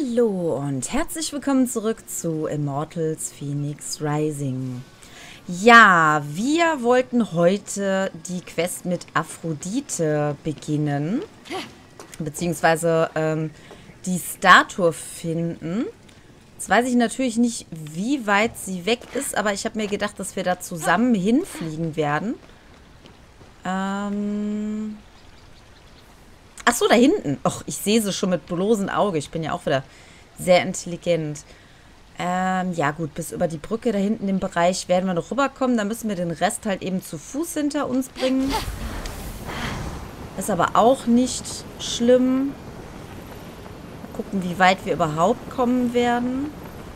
Hallo und herzlich willkommen zurück zu Immortals Fenyx Rising. Ja, wir wollten heute die Quest mit Aphrodite beginnen, beziehungsweise die Statue finden. Jetzt weiß ich natürlich nicht, wie weit sie weg ist, aber ich habe mir gedacht, dass wir da zusammen hinfliegen werden. Ach so, da hinten. Och, ich sehe sie schon mit bloßem Auge. Ich bin ja auch wieder sehr intelligent. Ja gut, bis über die Brücke da hinten im Bereich werden wir noch rüberkommen. Da müssen wir den Rest halt eben zu Fuß hinter uns bringen. Ist aber auch nicht schlimm. Mal gucken, wie weit wir überhaupt kommen werden.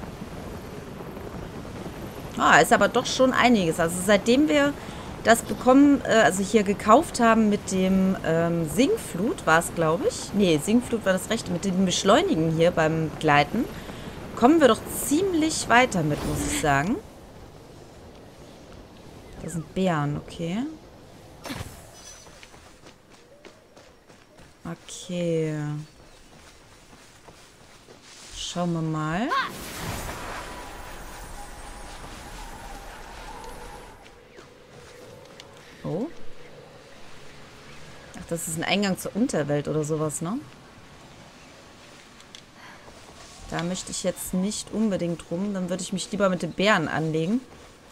Ah, ist aber doch schon einiges. Also seitdem wir das bekommen, also hier gekauft haben mit dem Sinkflut, war es, glaube ich. Nee, Sinkflut war das rechte. Mit dem Beschleunigen hier beim Gleiten kommen wir doch ziemlich weiter mit, muss ich sagen. Das sind Bären, okay. Okay. Schauen wir mal. Oh. Ach, das ist ein Eingang zur Unterwelt oder sowas, ne? Da möchte ich jetzt nicht unbedingt rum. Dann würde ich mich lieber mit den Bären anlegen.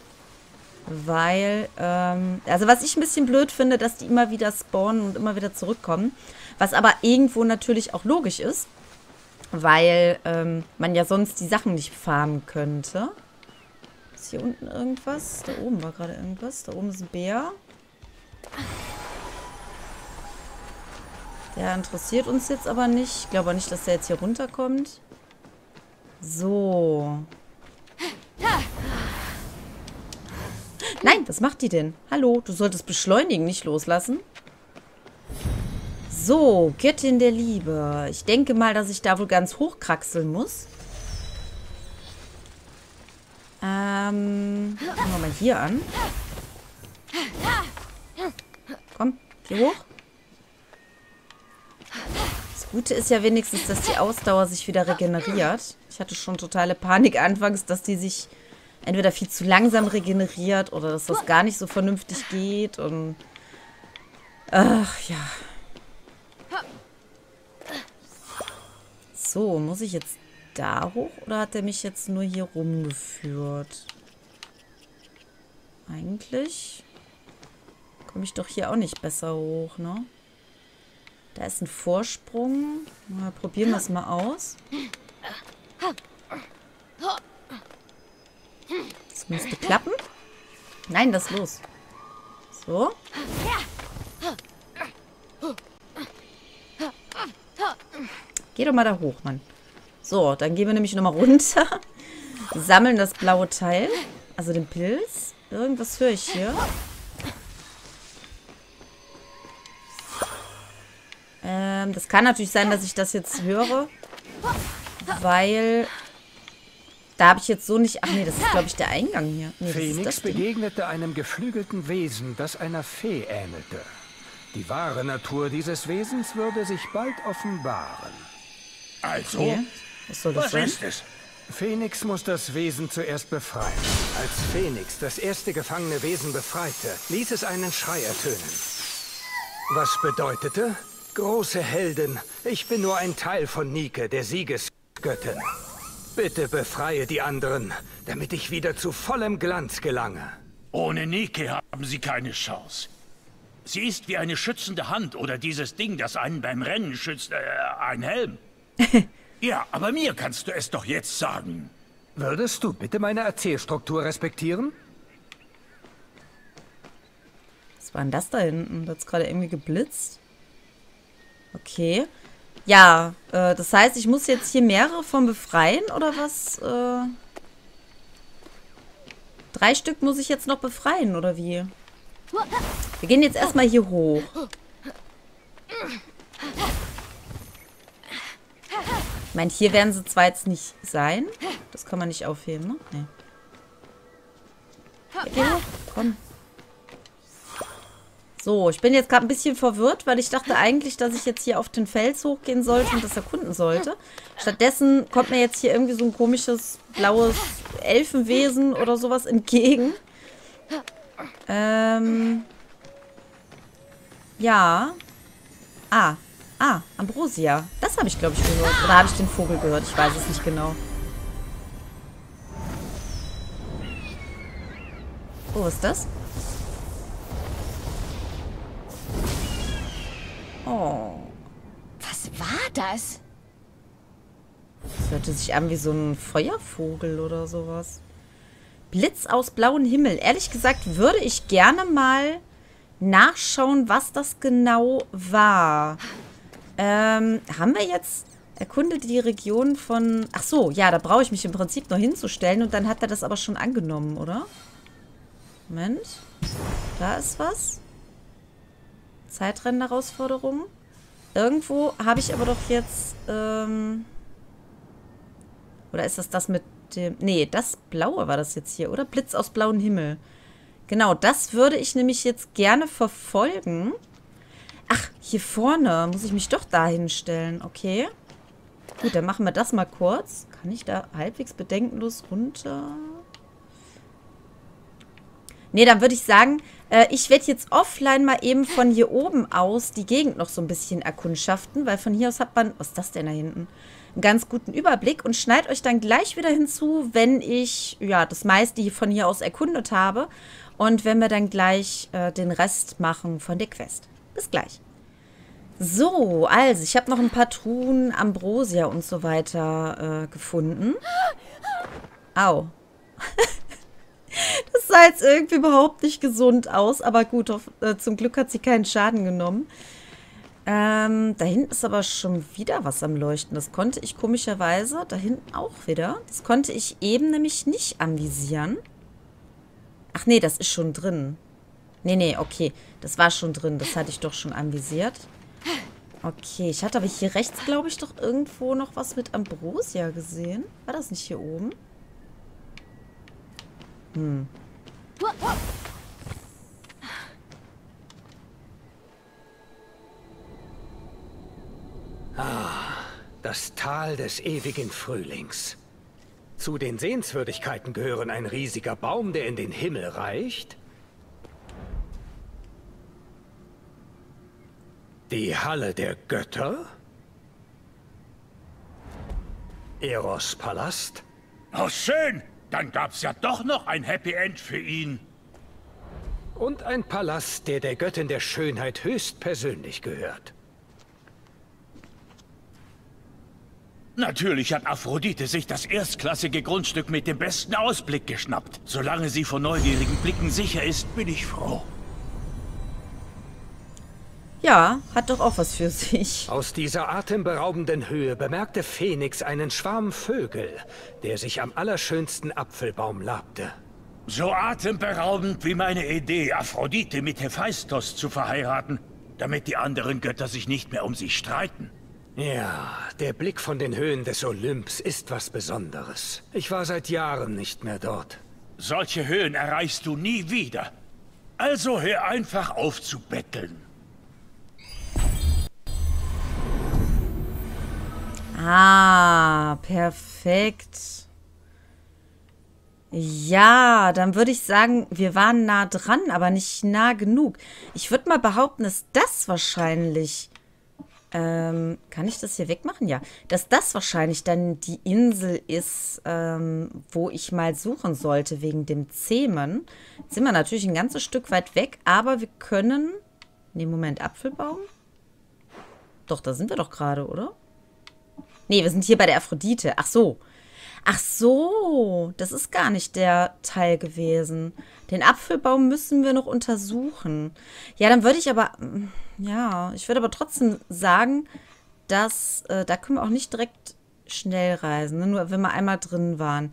Weil, also was ich ein bisschen blöd finde, dass die immer wieder spawnen und immer wieder zurückkommen. Was aber irgendwo natürlich auch logisch ist. Weil man ja sonst die Sachen nicht farmen könnte. Ist hier unten irgendwas? Da oben war gerade irgendwas. Da oben ist ein Bär. Der interessiert uns jetzt aber nicht. Ich glaube auch nicht, dass der jetzt hier runterkommt. So. Nein, was macht die denn? Hallo, du solltest beschleunigen, nicht loslassen. So, Göttin der Liebe. Ich denke mal, dass ich da wohl ganz hoch kraxeln muss. Fangen wir mal hier an. Komm, geh hoch. Das Gute ist ja wenigstens, dass die Ausdauer sich wieder regeneriert. Ich hatte schon totale Panik anfangs, dass die sich entweder viel zu langsam regeneriert oder dass das gar nicht so vernünftig geht. Und ach ja. So, muss ich jetzt da hoch oder hat er mich jetzt nur hier rumgeführt? Eigentlich komme ich doch hier auch nicht besser hoch, ne? Da ist ein Vorsprung. Na, probieren wir es mal aus. Das müsste klappen. Nein, das ist los. So. Geh doch mal da hoch, Mann. So, dann gehen wir nämlich nochmal runter. Sammeln das blaue Teil. Also den Pilz. Irgendwas höre ich hier. Das kann natürlich sein, dass ich das jetzt höre. Weil da habe ich jetzt so nicht... Ach nee, das ist, glaube ich, der Eingang hier. Nee, Fenyx begegnete einem geflügelten Wesen, das einer Fee ähnelte. Die wahre Natur dieses Wesens würde sich bald offenbaren. Also, Okay. Was soll das was sein? ist es? Fenyx muss das Wesen zuerst befreien. Als Fenyx das erste gefangene Wesen befreite, ließ es einen Schrei ertönen. Was bedeutete? Große Heldin, ich bin nur ein Teil von Nike, der Siegesgöttin. Bitte befreie die anderen, damit ich wieder zu vollem Glanz gelange. Ohne Nike haben Sie keine Chance. Sie ist wie eine schützende Hand oder dieses Ding, das einen beim Rennen schützt, ein Helm. Ja, aber mir kannst du es doch jetzt sagen. Würdest du bitte meine Erzählstruktur respektieren? Was war denn das da hinten? Da hat es gerade irgendwie geblitzt. Okay. Ja, das heißt, ich muss jetzt hier mehrere von befreien, oder was? 3 Stück muss ich jetzt noch befreien, oder wie? Wir gehen jetzt erstmal hier hoch. Ich meine, hier werden sie zwar jetzt nicht sein. Das kann man nicht aufheben, ne? Nee. Geh hoch, komm. So, ich bin jetzt gerade ein bisschen verwirrt, weil ich dachte eigentlich, dass ich jetzt hier auf den Fels hochgehen sollte und das erkunden sollte. Stattdessen kommt mir jetzt hier irgendwie so ein komisches, blaues Elfenwesen oder sowas entgegen. Ja. Ambrosia. Das habe ich, glaube ich, gehört. Oder habe ich den Vogel gehört? Ich weiß es nicht genau. Oh, was ist das? Oh. Was war das? Das hörte sich an wie so ein Feuervogel oder sowas. Blitz aus blauem Himmel. Ehrlich gesagt würde ich gerne mal nachschauen, was das genau war. Haben wir jetzt... Erkunde die Region von... Ach so, ja, da brauche ich mich im Prinzip nur hinzustellen und dann hat er das aber schon angenommen, oder? Moment. Da ist was. Zeitrennen-Herausforderung. Irgendwo habe ich aber doch jetzt... Oder ist das das mit dem... Nee, das Blaue war das jetzt hier, oder? Blitz aus blauem Himmel. Genau, das würde ich nämlich jetzt gerne verfolgen. Ach, hier vorne muss ich mich doch dahin stellen. Okay. Gut, dann machen wir das mal kurz. Kann ich da halbwegs bedenkenlos runter? Nee, dann würde ich sagen, ich werde jetzt offline mal eben von hier oben aus die Gegend noch so ein bisschen erkundschaften, weil von hier aus hat man... Was ist das denn da hinten? Einen ganz guten Überblick und schneid euch dann gleich wieder hinzu, wenn ich, ja, das meiste hier von hier aus erkundet habe und wenn wir dann gleich den Rest machen von der Quest. Bis gleich. So, also, ich habe noch ein paar Truhen, Ambrosia und so weiter gefunden. Au. Das sah jetzt irgendwie überhaupt nicht gesund aus, aber gut, zum Glück hat sie keinen Schaden genommen. Da hinten ist aber schon wieder was am Leuchten. Das konnte ich komischerweise, da hinten auch wieder. Das konnte ich eben nämlich nicht anvisieren. Ach nee, das ist schon drin. Nee, okay. Das war schon drin. Das hatte ich doch schon anvisiert. Okay, ich hatte aber hier rechts, glaube ich, doch irgendwo noch was mit Ambrosia gesehen. War das nicht hier oben? Das Tal des ewigen Frühlings. Zu den Sehenswürdigkeiten gehören ein riesiger Baum, der in den Himmel reicht. Die Halle der Götter. Eros Palast. Oh, schön. Dann gab's ja doch noch ein Happy End für ihn. Und ein Palast, der der Göttin der Schönheit höchstpersönlich gehört. Natürlich hat Aphrodite sich das erstklassige Grundstück mit dem besten Ausblick geschnappt. Solange sie vor neugierigen Blicken sicher ist, bin ich froh. Ja, hat doch auch was für sich. Aus dieser atemberaubenden Höhe bemerkte Phoenix einen Schwarm Vögel, der sich am allerschönsten Apfelbaum labte. So atemberaubend wie meine Idee, Aphrodite mit Hephaistos zu verheiraten, damit die anderen Götter sich nicht mehr um sie streiten. Ja, der Blick von den Höhen des Olymps ist was Besonderes. Ich war seit Jahren nicht mehr dort. Solche Höhen erreichst du nie wieder. Also hör einfach auf zu betteln. Ah, perfekt. Ja, dann würde ich sagen, wir waren nah dran, aber nicht nah genug. Ich würde mal behaupten, dass das wahrscheinlich... kann ich das hier wegmachen? Ja. Dass das wahrscheinlich dann die Insel ist, wo ich mal suchen sollte, wegen dem Zähmen. Jetzt sind wir natürlich ein ganzes Stück weit weg, aber wir können... Nee, Moment, Apfelbaum? Doch, da sind wir doch gerade, oder? Nee, wir sind hier bei der Aphrodite. Ach so. Ach so, das ist gar nicht der Teil gewesen. Den Apfelbaum müssen wir noch untersuchen. Ja, dann würde ich aber... Ja, ich würde aber trotzdem sagen, dass... da können wir auch nicht direkt schnell reisen, ne? Nur wenn wir einmal drin waren.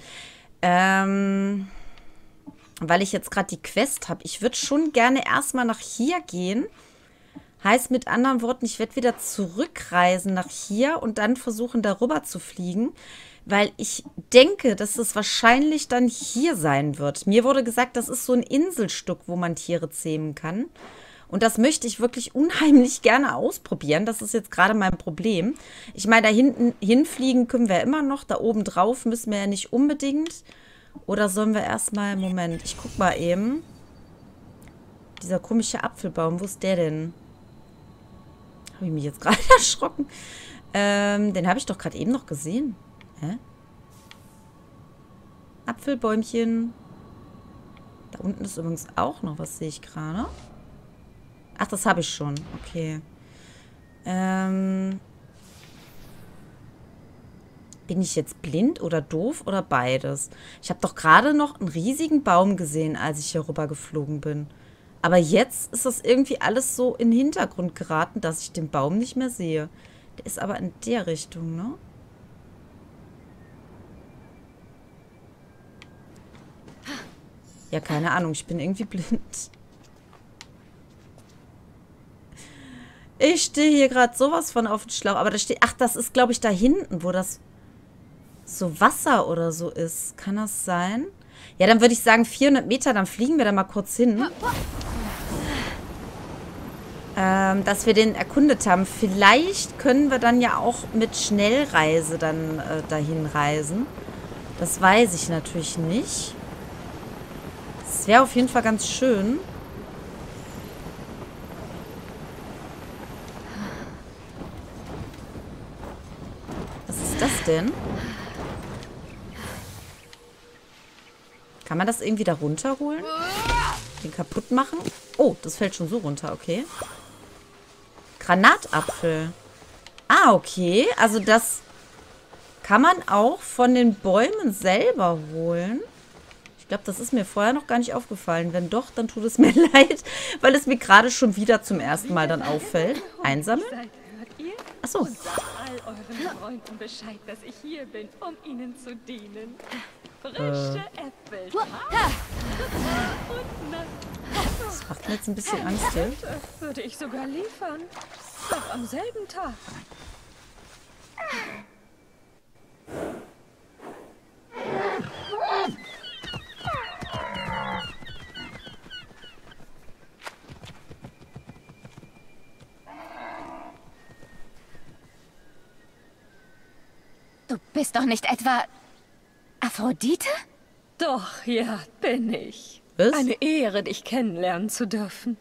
Weil ich jetzt gerade die Quest habe. Ich würde schon gerne erstmal nach hier gehen. Heißt mit anderen Worten, ich werde wieder zurückreisen nach hier und dann versuchen, darüber zu fliegen. Weil ich denke, dass es wahrscheinlich dann hier sein wird. Mir wurde gesagt, das ist so ein Inselstück, wo man Tiere zähmen kann. Und das möchte ich wirklich unheimlich gerne ausprobieren. Das ist jetzt gerade mein Problem. Ich meine, da hinten hinfliegen können wir immer noch. Da oben drauf müssen wir ja nicht unbedingt. Oder sollen wir erstmal... Moment, ich guck mal eben. Dieser komische Apfelbaum, wo ist der denn? Habe ich mich jetzt gerade erschrocken. Den habe ich doch gerade eben noch gesehen. Hä? Apfelbäumchen. Da unten ist übrigens auch noch was, sehe ich gerade. Ach, das habe ich schon. Okay. Bin ich jetzt blind oder doof oder beides? Ich habe doch gerade noch einen riesigen Baum gesehen, als ich hier rüber geflogen bin. Aber jetzt ist das irgendwie alles so in den Hintergrund geraten, dass ich den Baum nicht mehr sehe. Der ist aber in der Richtung, ne? Ja, keine Ahnung. Ich bin irgendwie blind. Ich stehe hier gerade sowas von auf dem Schlauch. Aber da steht... Ach, das ist, glaube ich, da hinten, wo das so Wasser oder so ist. Kann das sein? Ja, dann würde ich sagen 400 Meter. Dann fliegen wir da mal kurz hin. Dass wir den erkundet haben. Vielleicht können wir dann ja auch mit Schnellreise dann dahin reisen. Das weiß ich natürlich nicht. Das wäre auf jeden Fall ganz schön. Was ist das denn? Kann man das irgendwie da runterholen? Den kaputt machen? Oh, das fällt schon so runter, okay. Granatapfel. Ah, okay. Also das kann man auch von den Bäumen selber holen. Ich glaube, das ist mir vorher noch gar nicht aufgefallen. Wenn doch, dann tut es mir leid, weil es mir gerade schon wieder zum ersten Mal dann auffällt. Einsammeln? Achso. Und sagt all euren Freunden Bescheid, dass ich hier bin, um ihnen zu dienen. Frische Äpfel. Und Nüsse. Das macht mir jetzt ein bisschen Angst hier. Würde ich sogar liefern. Noch am selben Tag. Du bist doch nicht etwa Aphrodite? Doch, ja, bin ich. Was? Eine Ehre, dich kennenlernen zu dürfen.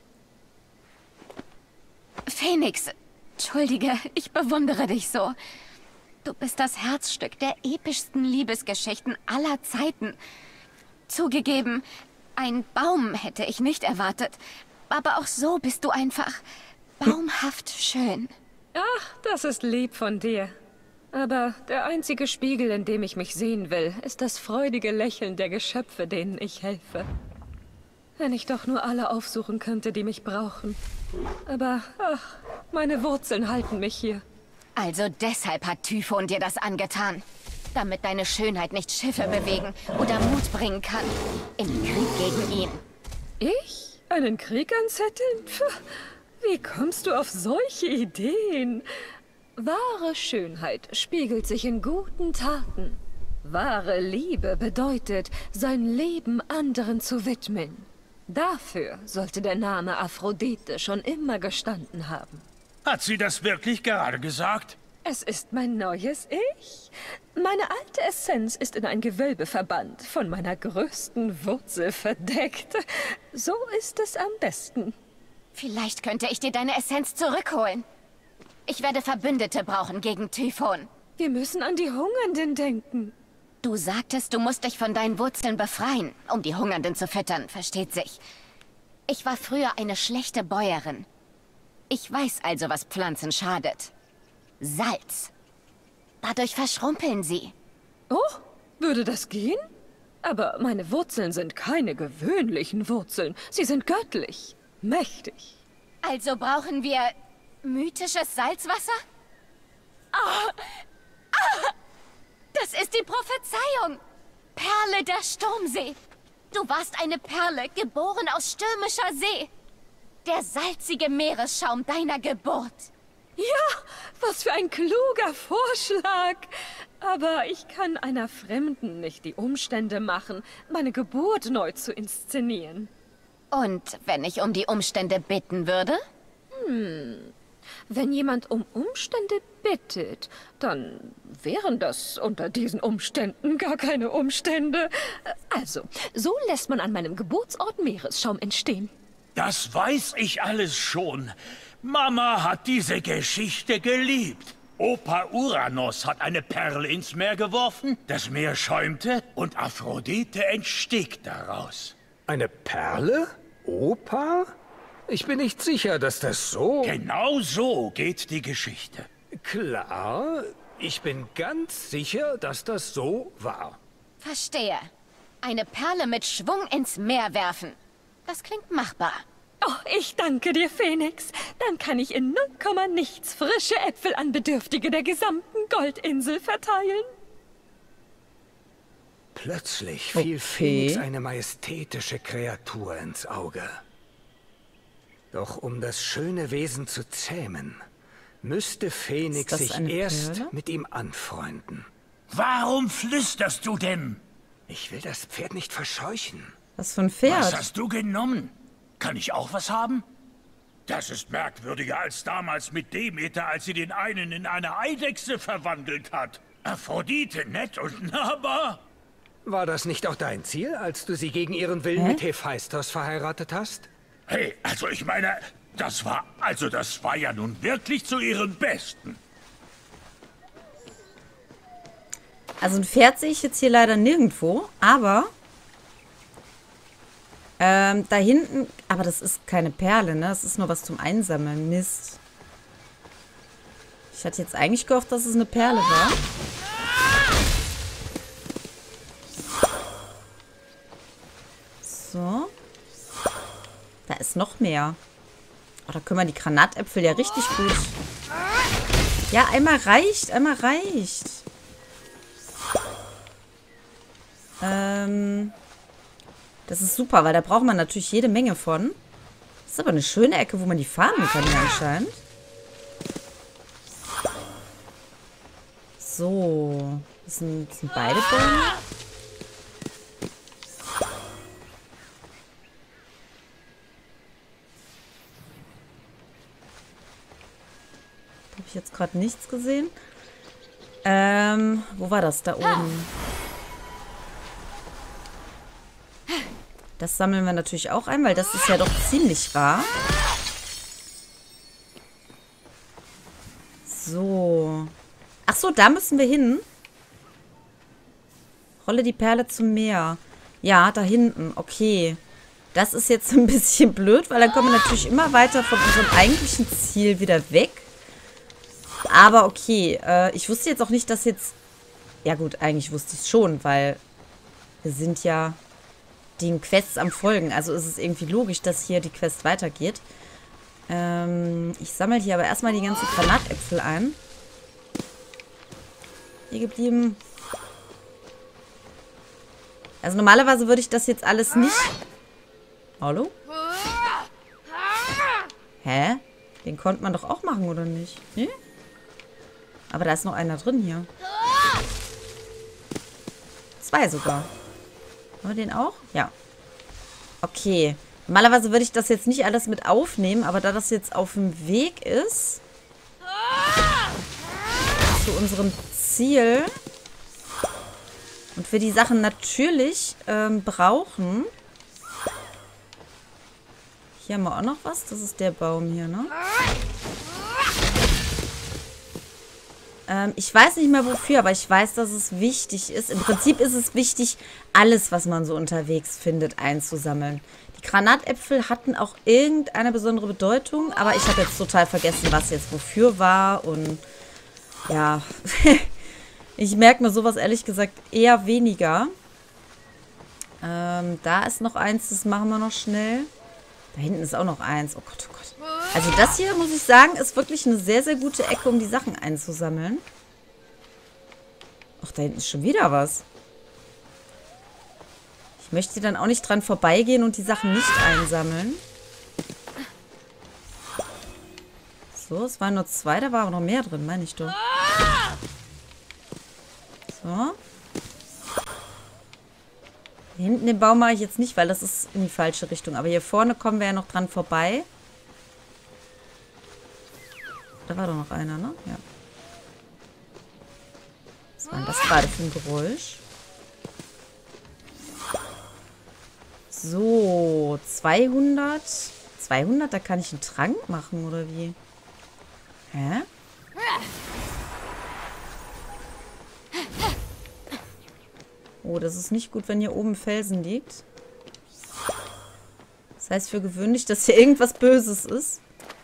Phoenix, entschuldige, ich bewundere dich so. Du bist das Herzstück der epischsten Liebesgeschichten aller Zeiten. Zugegeben, ein Baum hätte ich nicht erwartet. Aber auch so bist du einfach baumhaft schön. Ach, das ist lieb von dir. Aber der einzige Spiegel, in dem ich mich sehen will, ist das freudige Lächeln der Geschöpfe, denen ich helfe. Wenn ich doch nur alle aufsuchen könnte, die mich brauchen. Aber, ach, meine Wurzeln halten mich hier. Also deshalb hat Typhon dir das angetan. Damit deine Schönheit nicht Schiffe bewegen oder Mut bringen kann. Im Krieg gegen ihn. Ich? Einen Krieg anzetteln? Pff, wie kommst du auf solche Ideen? Wahre Schönheit spiegelt sich in guten Taten. Wahre Liebe bedeutet, sein Leben anderen zu widmen. Dafür sollte der Name Aphrodite schon immer gestanden haben. Hat sie das wirklich gerade gesagt? Es ist mein neues Ich. Meine alte Essenz ist in ein Gewölbe verbannt, von meiner größten Wurzel verdeckt. So ist es am besten. Vielleicht könnte ich dir deine Essenz zurückholen. Ich werde Verbündete brauchen gegen Typhon. Wir müssen an die Hungernden denken. Du sagtest, du musst dich von deinen Wurzeln befreien, um die Hungernden zu füttern, versteht sich. Ich war früher eine schlechte Bäuerin. Ich weiß also, was Pflanzen schadet. Salz. Dadurch verschrumpeln sie. Oh, würde das gehen? Aber meine Wurzeln sind keine gewöhnlichen Wurzeln. Sie sind göttlich, mächtig. Also brauchen wir mythisches Salzwasser? Das ist die Prophezeiung. Perle der Sturmsee. Du warst eine Perle, geboren aus stürmischer See. Der salzige Meeresschaum deiner Geburt. Ja, was für ein kluger Vorschlag. Aber ich kann einer Fremden nicht die Umstände machen, meine Geburt neu zu inszenieren. Und wenn ich um die Umstände bitten würde? Wenn jemand um Umstände bittet, dann wären das unter diesen Umständen gar keine Umstände. Also, so lässt man an meinem Geburtsort Meeresschaum entstehen. Das weiß ich alles schon. Mama hat diese Geschichte geliebt. Opa Uranus hat eine Perle ins Meer geworfen, das Meer schäumte und Aphrodite entstieg daraus. Eine Perle? Opa? Ich bin nicht sicher, dass das so... Genau so geht die Geschichte. Klar, ich bin ganz sicher, dass das so war. Verstehe. Eine Perle mit Schwung ins Meer werfen. Das klingt machbar. Oh, ich danke dir, Phoenix. Dann kann ich in 0, nichts frische Äpfel an Bedürftige der gesamten Goldinsel verteilen. Plötzlich fiel Phoenix eine majestätische Kreatur ins Auge. Doch um das schöne Wesen zu zähmen, müsste Phoenix sich erst mit ihm anfreunden. Warum flüsterst du denn? Ich will das Pferd nicht verscheuchen. Was für ein Pferd? Was hast du genommen? Kann ich auch was haben? Das ist merkwürdiger als damals mit Demeter, als sie den einen in eine Eidechse verwandelt hat. Aphrodite, nett und nahbar. War das nicht auch dein Ziel, als du sie gegen ihren Willen mit Hephaistos verheiratet hast? Hey, also ich meine, das war ja nun wirklich zu ihren Besten. Also ein Pferd sehe ich jetzt hier leider nirgendwo, aber da hinten, aber das ist keine Perle, ne? Das ist nur was zum Einsammeln. Mist. Ich hatte jetzt eigentlich gehofft, dass es eine Perle war. So. Da ist noch mehr. Oh, da können wir die Granatäpfel ja richtig gut. Ja, einmal reicht, einmal reicht. Das ist super, weil da braucht man natürlich jede Menge von. Das ist aber eine schöne Ecke, wo man die farmen kann hier anscheinend. So. Das sind beide Bäume. Da habe ich jetzt gerade nichts gesehen. Wo war das? Da oben. Das sammeln wir natürlich auch ein, weil das ist ja doch ziemlich rar. So. Ach so, da müssen wir hin. Rolle die Perle zum Meer. Ja, da hinten. Okay. Das ist jetzt ein bisschen blöd, weil dann kommen wir natürlich immer weiter von unserem eigentlichen Ziel wieder weg. Aber okay. Ich wusste jetzt auch nicht, dass jetzt... Ja gut, eigentlich wusste ich es schon, weil wir sind ja den Quests am Folgen. Also ist es irgendwie logisch, dass hier die Quest weitergeht. Ich sammle hier aber erstmal die ganzen Granatäpfel ein. Hier geblieben. Also normalerweise würde ich das jetzt alles nicht... Hallo? Hä? Den konnte man doch auch machen, oder nicht? Nee? Aber da ist noch einer drin hier. 2 sogar. Haben wir den auch? Ja. Okay. Normalerweise würde ich das jetzt nicht alles mit aufnehmen, aber da das jetzt auf dem Weg ist zu unserem Ziel und wir die Sachen natürlich brauchen. Hier haben wir auch noch was. Das ist der Baum hier, ne? Ich weiß nicht mehr wofür, aber ich weiß, dass es wichtig ist. Im Prinzip ist es wichtig, alles, was man so unterwegs findet, einzusammeln. Die Granatäpfel hatten auch irgendeine besondere Bedeutung, aber ich habe jetzt total vergessen, was jetzt wofür war. Und ja, ich merke mir sowas ehrlich gesagt eher weniger. Da ist noch eins, das machen wir noch schnell. Da hinten ist auch noch eins. Oh Gott, oh Gott. Also das hier, muss ich sagen, ist wirklich eine sehr, sehr gute Ecke, um die Sachen einzusammeln. Ach, da hinten ist schon wieder was. Ich möchte dann auch nicht dran vorbeigehen und die Sachen nicht einsammeln. So, es waren nur 2, da war aber noch mehr drin, meine ich doch. So. Hinten den Baum mache ich jetzt nicht, weil das ist in die falsche Richtung. Aber hier vorne kommen wir ja noch dran vorbei. Da war doch noch einer, ne? Ja. Was war denn das gerade für ein Geräusch? So, 200. 200, da kann ich einen Trank machen, oder wie? Hä? Oh, das ist nicht gut, wenn hier oben Felsen liegt. Das heißt für gewöhnlich, dass hier irgendwas Böses ist.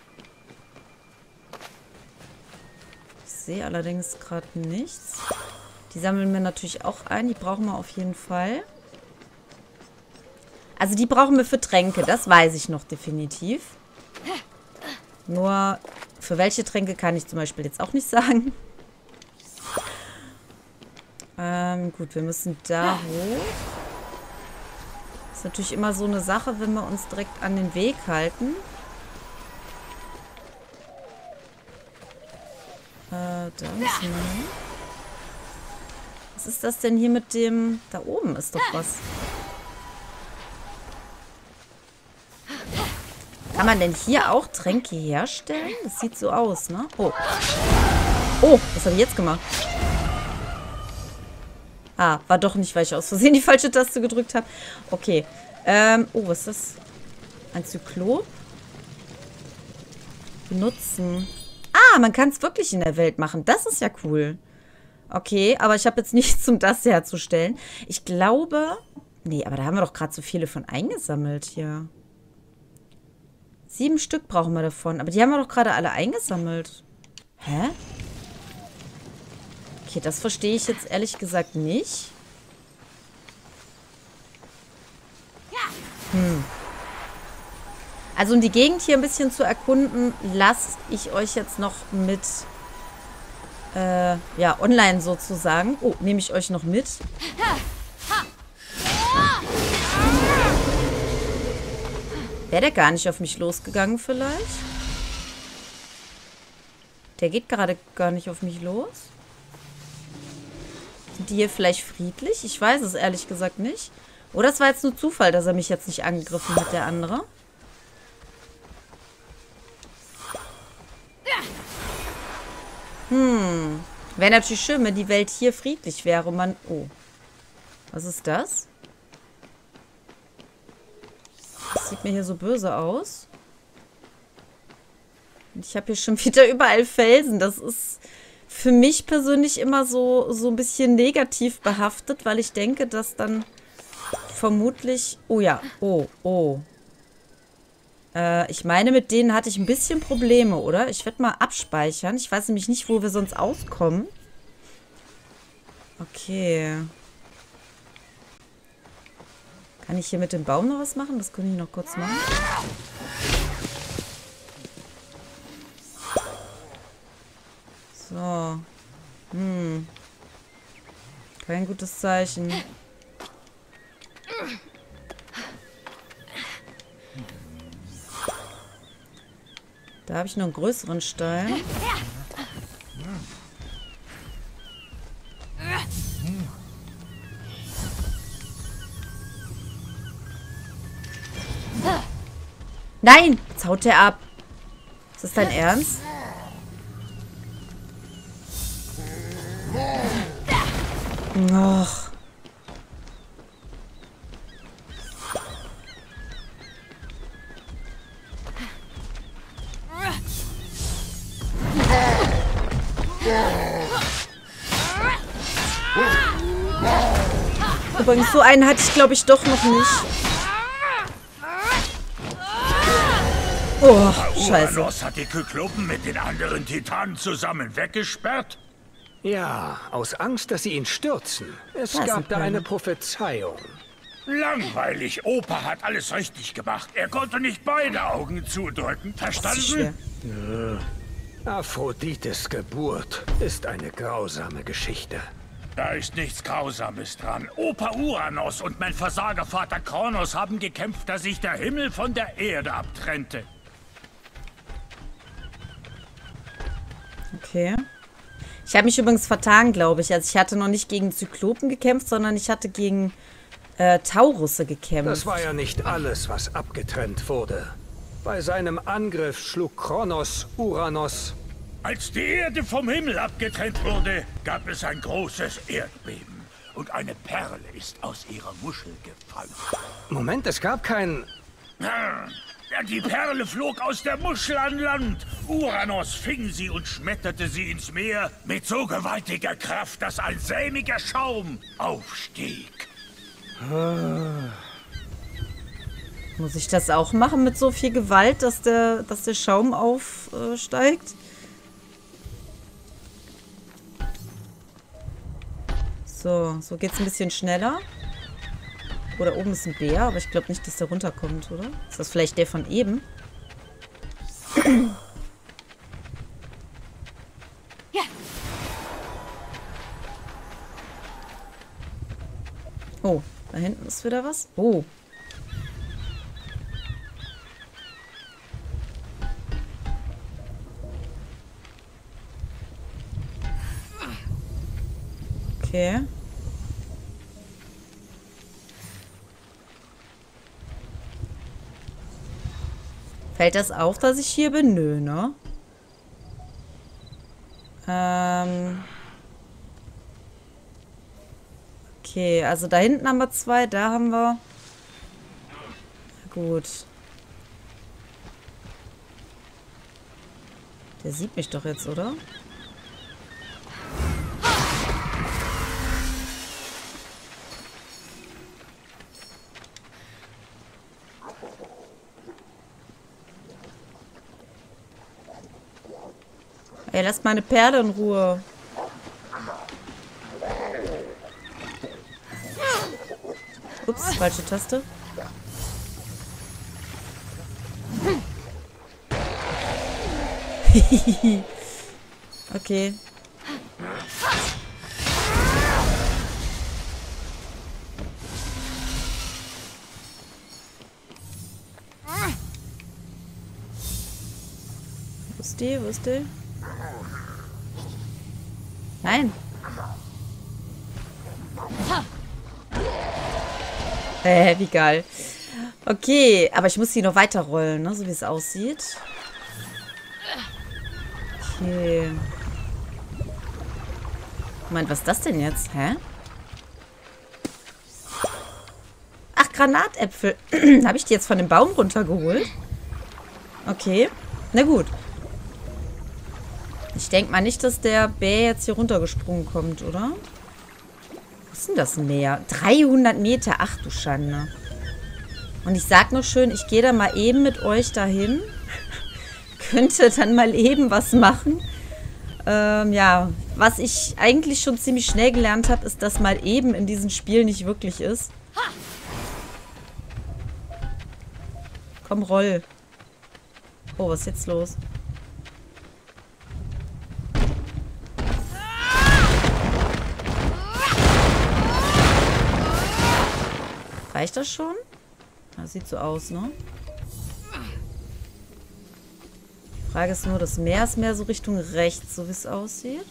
Ich sehe allerdings gerade nichts. Die sammeln wir natürlich auch ein. Die brauchen wir auf jeden Fall. Also die brauchen wir für Tränke. Das weiß ich noch definitiv. Nur für welche Tränke kann ich zum Beispiel jetzt auch nicht sagen. Gut, wir müssen da hoch. Ist natürlich immer so eine Sache, wenn wir uns direkt an den Weg halten. Da müssen wir hin. Was ist das denn hier mit dem... Da oben ist doch was. Kann man denn hier auch Tränke herstellen? Das sieht so aus, ne? Oh. Oh, was habe ich jetzt gemacht? Ah, war doch nicht, weil ich aus Versehen die falsche Taste gedrückt habe. Okay. Oh, was ist das? Ein Zyklop? Benutzen. Ah, man kann es wirklich in der Welt machen. Das ist ja cool. Okay, aber ich habe jetzt nichts, um das herzustellen. Ich glaube... Nee, aber da haben wir doch gerade so viele von eingesammelt hier. 7 Stück brauchen wir davon. Aber die haben wir doch gerade alle eingesammelt. Hä? Okay, das verstehe ich jetzt ehrlich gesagt nicht. Also um die Gegend hier ein bisschen zu erkunden, lasse ich euch jetzt noch mit, ja, online sozusagen. Oh, nehme ich euch noch mit. Wäre der gar nicht auf mich losgegangen vielleicht? Der geht gerade gar nicht auf mich los. Sind die hier vielleicht friedlich? Ich weiß es ehrlich gesagt nicht. Oder es war jetzt nur Zufall, dass er mich jetzt nicht angegriffen hat, der andere. Wäre natürlich schön, wenn die Welt hier friedlich wäre und man... Oh. Was ist das? Das sieht mir hier so böse aus. Und ich habe hier schon wieder überall Felsen. Das ist für mich persönlich immer so ein bisschen negativ behaftet, weil ich denke, dass dann vermutlich... Oh ja, oh. Ich meine, mit denen hatte ich ein bisschen Probleme, oder? Ich werde mal abspeichern. Ich weiß nämlich nicht, wo wir sonst auskommen. Okay. Kann ich hier mit dem Baum noch was machen? Das könnte ich noch kurz machen. So. Kein gutes Zeichen. Da habe ich noch einen größeren Stein. Nein! Jetzt haut der ab. Ist das dein Ernst? Och. Übrigens, so einen hatte ich, glaube ich, doch noch nicht. Oh, scheiße. Uranos hat die Kyklopen mit den anderen Titanen zusammen weggesperrt? Ja, aus Angst, dass sie ihn stürzen. Es gab da eine Prophezeiung. Langweilig. Opa hat alles richtig gemacht. Er konnte nicht beide Augen zudrücken. Verstanden? Aphrodites Geburt ist eine grausame Geschichte. Da ist nichts Grausames dran. Opa Uranos und mein Versagervater Kronos haben gekämpft, dass sich der Himmel von der Erde abtrennte. Okay. Ich habe mich übrigens vertan, glaube ich. Also ich hatte noch nicht gegen Zyklopen gekämpft, sondern ich hatte gegen Taurusse gekämpft. Das war ja nicht alles, was abgetrennt wurde. Bei seinem Angriff schlug Kronos Uranos. Als die Erde vom Himmel abgetrennt wurde, gab es ein großes Erdbeben. Und eine Perle ist aus ihrer Muschel gefallen. Moment, es gab kein... Ja, die Perle flog aus der Muschel an Land. Uranos fing sie und schmetterte sie ins Meer mit so gewaltiger Kraft, dass ein sämiger Schaum aufstieg. Muss ich das auch machen mit so viel Gewalt, dass der Schaum aufsteigt? So geht's ein bisschen schneller. Oder oben ist ein Bär, aber ich glaube nicht, dass der runterkommt, oder? Ist das vielleicht der von eben? Ja. Oh, da hinten ist wieder was. Oh. Okay. Fällt das auf, dass ich hier bin? Nö, ne? Okay, also da hinten haben wir 2, da haben wir... Gut. Der sieht mich doch jetzt, oder? Ey, lasst meine Perle in Ruhe. Ups, falsche Taste. Okay. Wo ist die? Wo ist die? Nein. Wie geil. Okay, aber ich muss die noch weiterrollen, ne? So wie es aussieht. Okay. Moment, was ist das denn jetzt? Hä? Ach, Granatäpfel. Habe ich die jetzt von dem Baum runtergeholt? Okay. Na gut. Ich denke mal nicht, dass der Bär jetzt hier runtergesprungen kommt, oder? Wo ist denn das Meer? 300 Meter. Ach du Schande. Und ich sag noch schön, ich gehe da mal eben mit euch dahin. Könnte dann mal eben was machen. Ja, was ich eigentlich schon ziemlich schnell gelernt habe, ist, dass mal eben in diesem Spiel nicht wirklich ist. Komm, roll. Oh, was ist jetzt los? Reicht das schon? Das sieht so aus, ne? Die Frage ist nur, das Meer ist mehr so Richtung rechts, so wie es aussieht.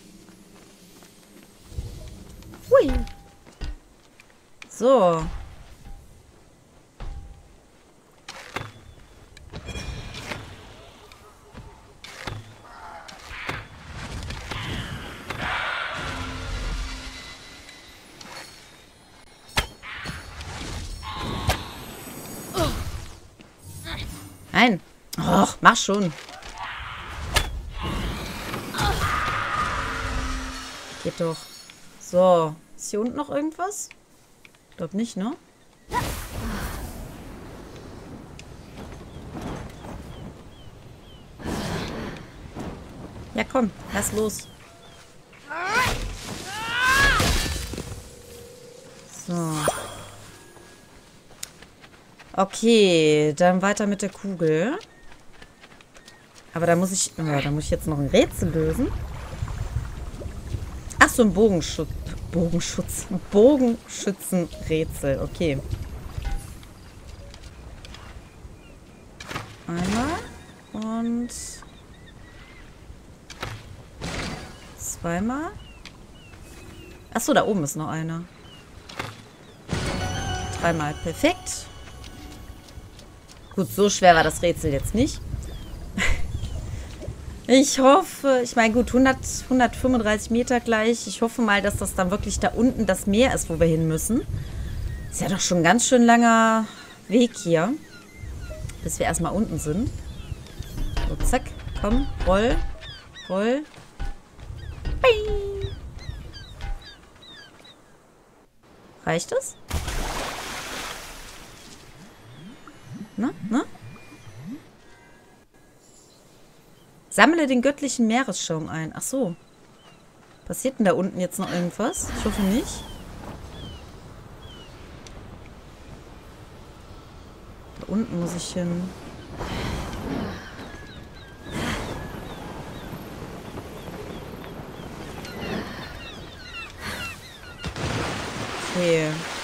Hui. So. Nein. Och, mach schon. Geht doch. So. Ist hier unten noch irgendwas? Ich glaube nicht, ne? Ja, komm. Lass los. So. Okay, dann weiter mit der Kugel. Aber da muss ich jetzt noch ein Rätsel lösen. Ach so, ein Bogenschützenrätsel. Okay. Einmal und zweimal. Ach so, da oben ist noch einer. Dreimal. Perfekt. Gut, so schwer war das Rätsel jetzt nicht. Ich hoffe, ich meine, gut, 135 Meter gleich. Ich hoffe mal, dass das dann wirklich da unten das Meer ist, wo wir hin müssen. Ist ja doch schon ein ganz schön langer Weg hier. Bis wir erstmal unten sind. So, zack. Komm, roll. Roll. Bing. Reicht das? Na, na? Sammle den göttlichen Meeresschaum ein. Ach so. Passiert denn da unten jetzt noch irgendwas? Ich hoffe nicht. Da unten muss ich hin. Okay.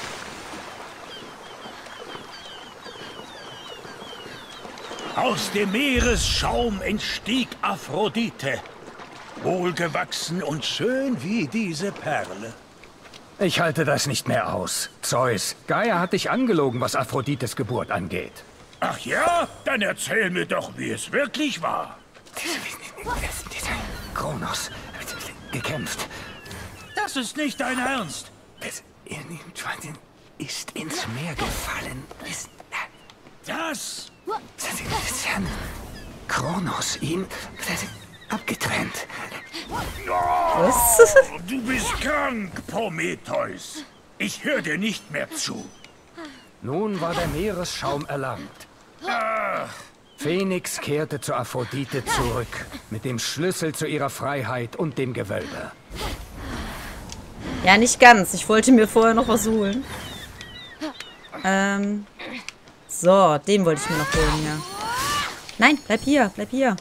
Aus dem Meeresschaum entstieg Aphrodite. Wohlgewachsen und schön wie diese Perle. Ich halte das nicht mehr aus. Zeus, Gaia hat dich angelogen, was Aphrodites Geburt angeht. Ach ja? Dann erzähl mir doch, wie es wirklich war. Kronos, gekämpft. Das ist nicht dein Ernst. Ist ins Meer gefallen. Das? Kronos ihn abgetrennt. Was? Du bist krank, Prometheus. Ich höre dir nicht mehr zu. Nun war der Meeresschaum erlangt. Phoenix kehrte zu Aphrodite zurück, mit dem Schlüssel zu ihrer Freiheit und dem Gewölbe. Ja, nicht ganz. Ich wollte mir vorher noch was holen. So, den wollte ich mir noch holen, ja. Nein, bleib hier, bleib hier.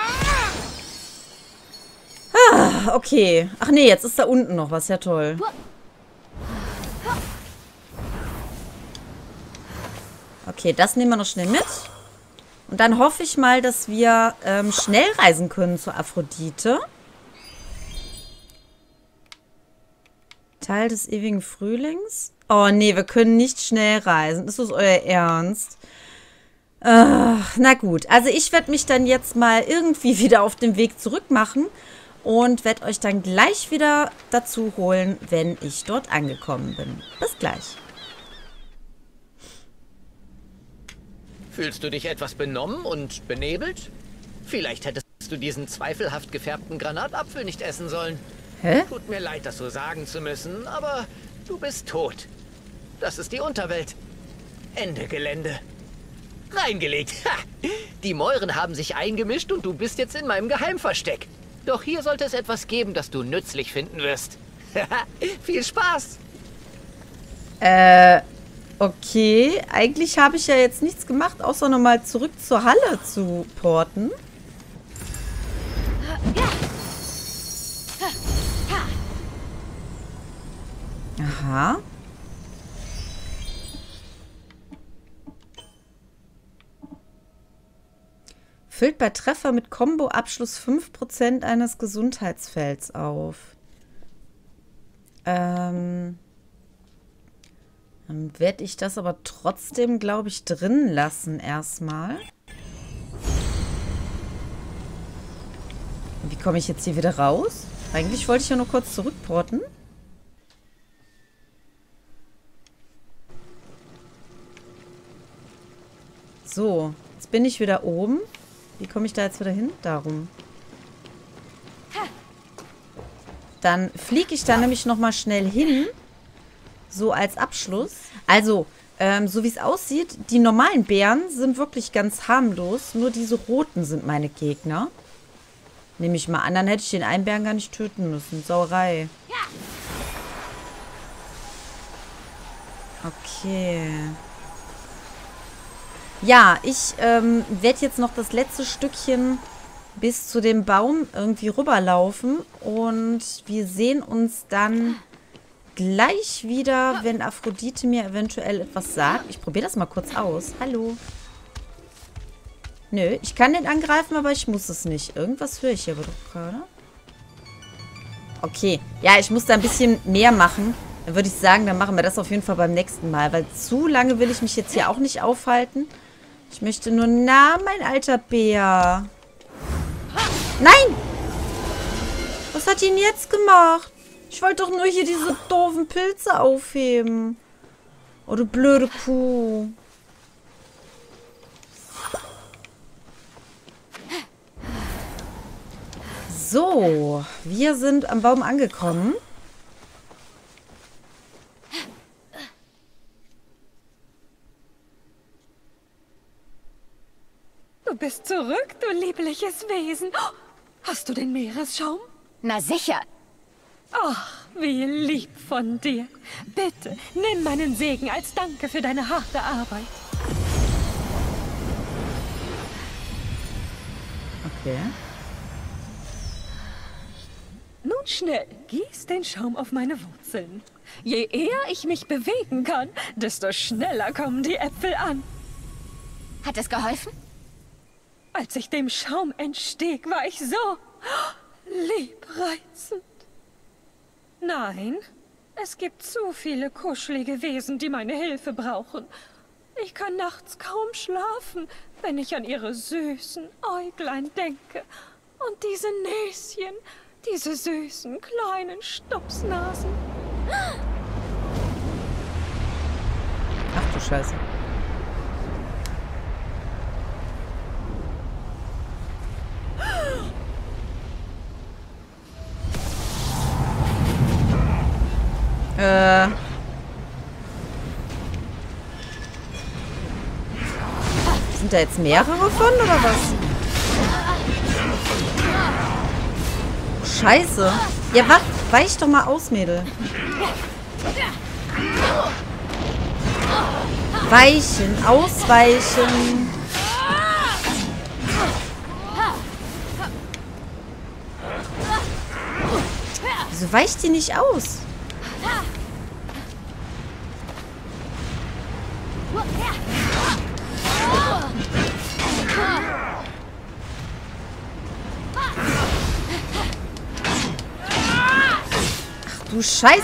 Ah, okay. Ach nee, jetzt ist da unten noch was. Ja, toll. Okay, das nehmen wir noch schnell mit. Und dann hoffe ich mal, dass wir schnell reisen können zu Aphrodite. Teil des ewigen Frühlings? Oh nee, wir können nicht schnell reisen. Ist das euer Ernst? Na gut, also ich werde mich dann jetzt mal irgendwie wieder auf den Weg zurück machen und werde euch dann gleich wieder dazu holen, wenn ich dort angekommen bin. Bis gleich. Fühlst du dich etwas benommen und benebelt? Vielleicht hättest du diesen zweifelhaft gefärbten Granatapfel nicht essen sollen. Hä? Tut mir leid, das so sagen zu müssen, aber du bist tot. Das ist die Unterwelt. Ende Gelände. Reingelegt. Ha! Die Mäuren haben sich eingemischt und du bist jetzt in meinem Geheimversteck. Doch hier sollte es etwas geben, das du nützlich finden wirst. Viel Spaß! Okay. Eigentlich habe ich ja jetzt nichts gemacht, außer nochmal zurück zur Halle zu porten. Aha. Füllt bei Treffer mit Combo-Abschluss 5% eines Gesundheitsfelds auf. Dann werde ich das aber trotzdem, glaube ich, drin lassen erstmal. Wie komme ich jetzt hier wieder raus? Eigentlich wollte ich ja nur kurz zurückporten. So, jetzt bin ich wieder oben. Wie komme ich da jetzt wieder hin? Darum. Dann fliege ich da nämlich nochmal schnell hin. So als Abschluss. Also, so wie es aussieht, die normalen Bären sind wirklich ganz harmlos. Nur diese roten sind meine Gegner. Nehme ich mal an, dann hätte ich den einen Bären gar nicht töten müssen. Sauerei. Okay. Ja, ich werde jetzt noch das letzte Stückchen bis zu dem Baum irgendwie rüberlaufen. Und wir sehen uns dann gleich wieder, wenn Aphrodite mir eventuell etwas sagt. Ich probiere das mal kurz aus. Hallo. Nö, ich kann den angreifen, aber ich muss es nicht. Irgendwas höre ich hier aber doch gerade. Okay. Ja, ich muss da ein bisschen mehr machen, Dann würde ich sagen, dann machen wir das auf jeden Fall beim nächsten Mal. Weil zu lange will ich mich jetzt hier auch nicht aufhalten. Ich möchte nur... Na, mein alter Bär. Nein! Was hat ihn jetzt gemacht? Ich wollte doch nur hier diese doofen Pilze aufheben. Oh, du blöde Kuh. So, wir sind am Baum angekommen. Du bist zurück, du liebliches Wesen. Oh, hast du den Meeresschaum? Na sicher. Ach, wie lieb von dir. Bitte, nimm meinen Segen als Danke für deine harte Arbeit. Okay. Nun schnell, gieß den Schaum auf meine Wurzeln. Je eher ich mich bewegen kann, desto schneller kommen die Äpfel an. Hat es geholfen? Als ich dem Schaum entstieg, war ich so liebreizend. Nein, es gibt zu viele kuschelige Wesen, die meine Hilfe brauchen. Ich kann nachts kaum schlafen, wenn ich an ihre süßen Äuglein denke. Und diese Näschen, diese süßen kleinen Stupsnasen. Ach du Scheiße. Sind da jetzt mehrere von, oder was? Scheiße. Ja, weich doch mal aus, Mädel. Weichen, ausweichen. Wieso weicht die nicht aus? Ach du Scheiße.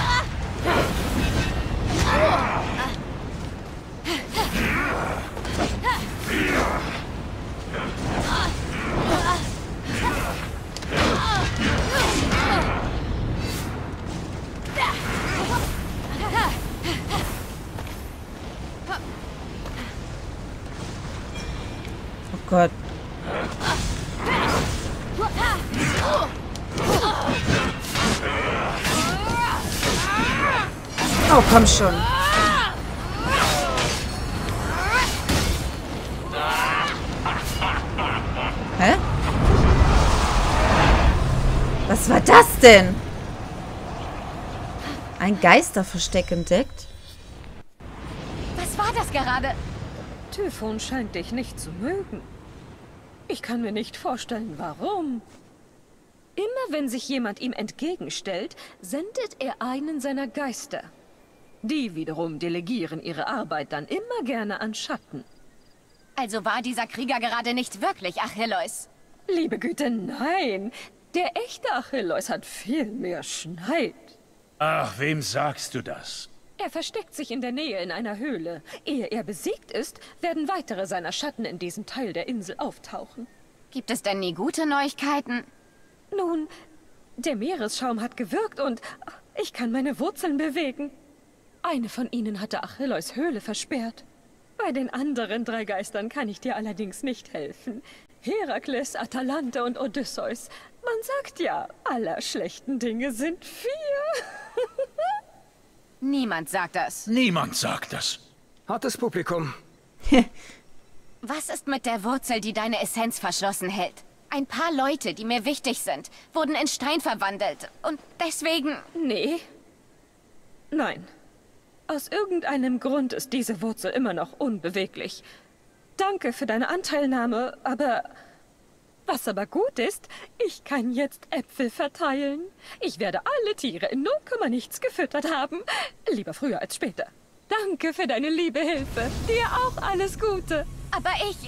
Oh Gott. Oh, komm schon. Hä? Was war das denn? Ein Geisterversteck entdeckt? Was war das gerade? Typhon scheint dich nicht zu mögen. Ich kann mir nicht vorstellen, warum. Immer wenn sich jemand ihm entgegenstellt, sendet er einen seiner Geister. Die wiederum delegieren ihre Arbeit dann immer gerne an Schatten. Also war dieser Krieger gerade nicht wirklich Achilleus. Liebe Güte, nein. Der echte Achilleus hat viel mehr Schneid. Ach, wem sagst du das? Er versteckt sich in der Nähe in einer Höhle. Ehe er besiegt ist, werden weitere seiner Schatten in diesem Teil der Insel auftauchen. Gibt es denn nie gute Neuigkeiten? Nun, der Meeresschaum hat gewirkt und ich kann meine Wurzeln bewegen. Eine von ihnen hatte Achilleus Höhle versperrt. Bei den anderen 3 Geistern kann ich dir allerdings nicht helfen. Herakles, Atalante und Odysseus. Man sagt ja, aller schlechten Dinge sind 4. Niemand sagt das. Niemand sagt das. Hartes Publikum. Was ist mit der Wurzel, die deine Essenz verschlossen hält? Ein paar Leute, die mir wichtig sind, wurden in Stein verwandelt. Und deswegen... Nee. Nein. Aus irgendeinem Grund ist diese Wurzel immer noch unbeweglich. Danke für deine Anteilnahme, aber... Was aber gut ist, ich kann jetzt Äpfel verteilen. Ich werde alle Tiere in 0, nichts gefüttert haben. Lieber früher als später. Danke für deine liebe Hilfe. Dir auch alles Gute. Aber ich...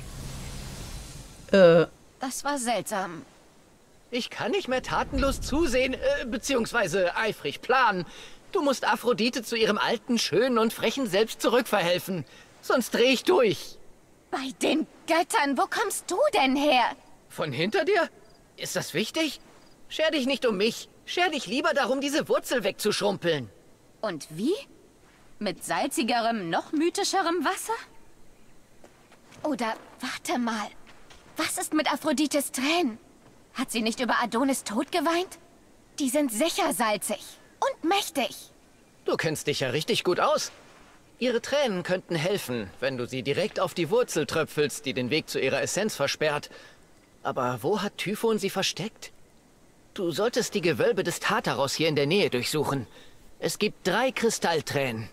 Das war seltsam. Ich kann nicht mehr tatenlos zusehen, beziehungsweise eifrig planen. Du musst Aphrodite zu ihrem alten, schönen und frechen Selbst zurückverhelfen. Sonst dreh ich durch. Bei den Göttern, wo kommst du denn her? Von hinter dir? Ist das wichtig? Scher dich nicht um mich. Scher dich lieber darum, diese Wurzel wegzuschrumpeln. Und wie? Mit salzigerem, noch mythischerem Wasser? Oder, warte mal. Was ist mit Aphrodites Tränen? Hat sie nicht über Adonis Tod geweint? Die sind sicher salzig und mächtig. Du kennst dich ja richtig gut aus. Ihre Tränen könnten helfen, wenn du sie direkt auf die Wurzel tröpfelst, die den Weg zu ihrer Essenz versperrt. Aber wo hat Typhon sie versteckt? Du solltest die Gewölbe des Tartaros hier in der Nähe durchsuchen. Es gibt 3 Kristalltränen.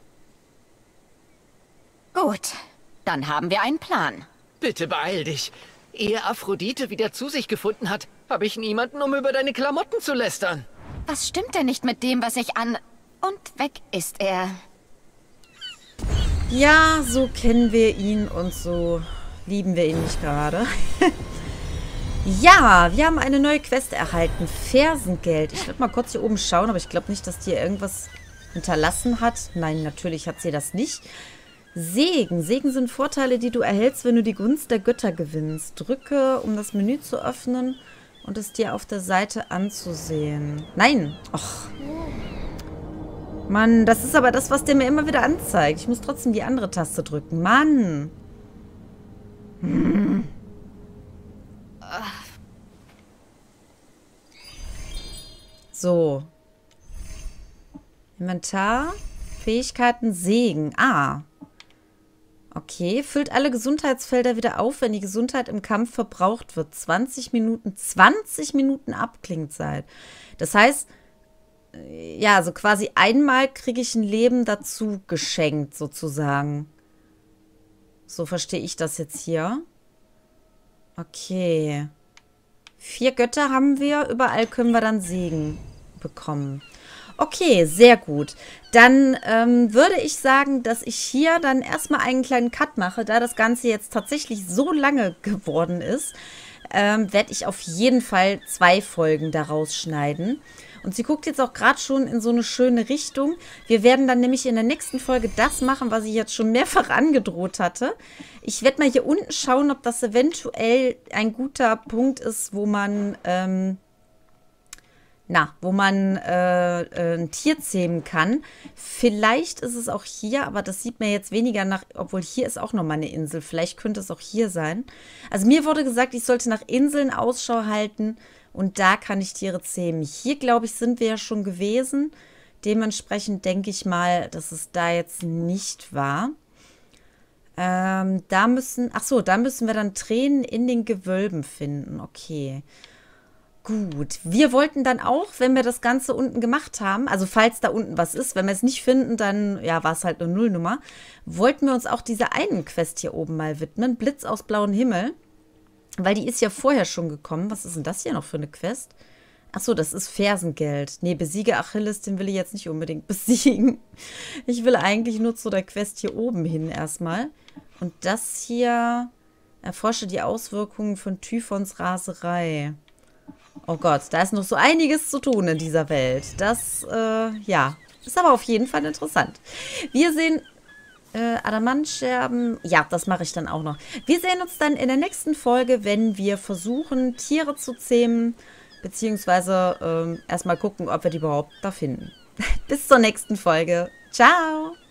Gut, dann haben wir einen Plan. Bitte beeil dich. Ehe Aphrodite wieder zu sich gefunden hat, habe ich niemanden, um über deine Klamotten zu lästern. Was stimmt denn nicht mit dem, was ich an... Und weg ist er. Ja, so kennen wir ihn und so lieben wir ihn nicht gerade. Ja, wir haben eine neue Quest erhalten. Fersengeld. Ich werde mal kurz hier oben schauen, aber ich glaube nicht, dass die irgendwas hinterlassen hat. Nein, natürlich hat sie das nicht. Segen. Segen sind Vorteile, die du erhältst, wenn du die Gunst der Götter gewinnst. Drücke, um das Menü zu öffnen und es dir auf der Seite anzusehen. Nein. Och. Mann, das ist aber das, was der mir immer wieder anzeigt. Ich muss trotzdem die andere Taste drücken. Mann. So. Inventar. Fähigkeiten Segen. Ah. Okay. Füllt alle Gesundheitsfelder wieder auf, wenn die Gesundheit im Kampf verbraucht wird. 20 Minuten Abklingzeit. Das heißt, ja, also quasi einmal kriege ich ein Leben dazu geschenkt, sozusagen. So verstehe ich das jetzt hier. Okay. 4 Götter haben wir. Überall können wir dann Segen bekommen. Okay, sehr gut. Dann würde ich sagen, dass ich hier dann erstmal einen kleinen Cut mache. Da das Ganze jetzt tatsächlich so lange geworden ist, werde ich auf jeden Fall 2 Folgen daraus schneiden. Und sie guckt jetzt auch gerade schon in so eine schöne Richtung. Wir werden dann nämlich in der nächsten Folge das machen, was ich jetzt schon mehrfach angedroht hatte. Ich werde mal hier unten schauen, ob das eventuell ein guter Punkt ist, wo man, ein Tier zähmen kann. Vielleicht ist es auch hier, aber das sieht mir jetzt weniger nach, obwohl hier ist auch nochmal eine Insel. Vielleicht könnte es auch hier sein. Also mir wurde gesagt, ich sollte nach Inseln Ausschau halten und da kann ich Tiere zähmen. Hier, glaube ich, sind wir ja schon gewesen. Dementsprechend denke ich mal, dass es da jetzt nicht war. Da müssen wir dann Tränen in den Gewölben finden. Okay. Gut, wir wollten dann auch, wenn wir das Ganze unten gemacht haben, also falls da unten was ist, wenn wir es nicht finden, dann ja, war es halt eine Nullnummer, wollten wir uns auch dieser einen Quest hier oben mal widmen, Blitz aus blauem Himmel, weil die ist ja vorher schon gekommen. Was ist denn das hier noch für eine Quest? Achso, das ist Fersengeld. Nee, besiege Achilles, den will ich jetzt nicht unbedingt besiegen. Ich will eigentlich nur zu der Quest hier oben hin erstmal. Und das hier, erforsche die Auswirkungen von Typhons Raserei. Oh Gott, da ist noch so einiges zu tun in dieser Welt. Das, ja, ist aber auf jeden Fall interessant. Wir sehen Adamantscherben. Ja, das mache ich dann auch noch. Wir sehen uns dann in der nächsten Folge, wenn wir versuchen, Tiere zu zähmen, beziehungsweise erstmal gucken, ob wir die überhaupt da finden. Bis zur nächsten Folge. Ciao!